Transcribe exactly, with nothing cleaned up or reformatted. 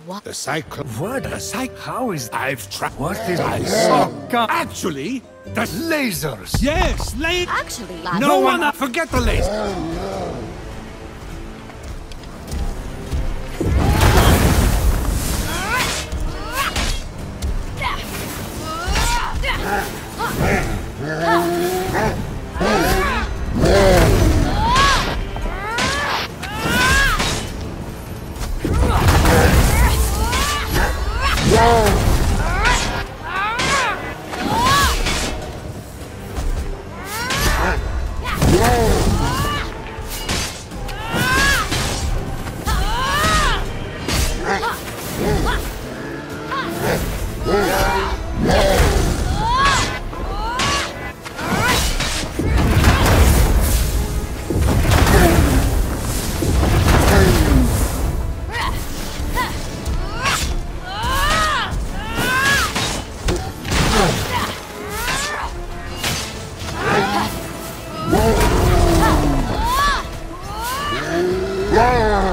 What? The cycle. What? The cycle. How is... I've tried. What is... I Oh, saw. God. Actually, the Lasers! yes, laser. Actually, No one. Forget the laser. Yeah.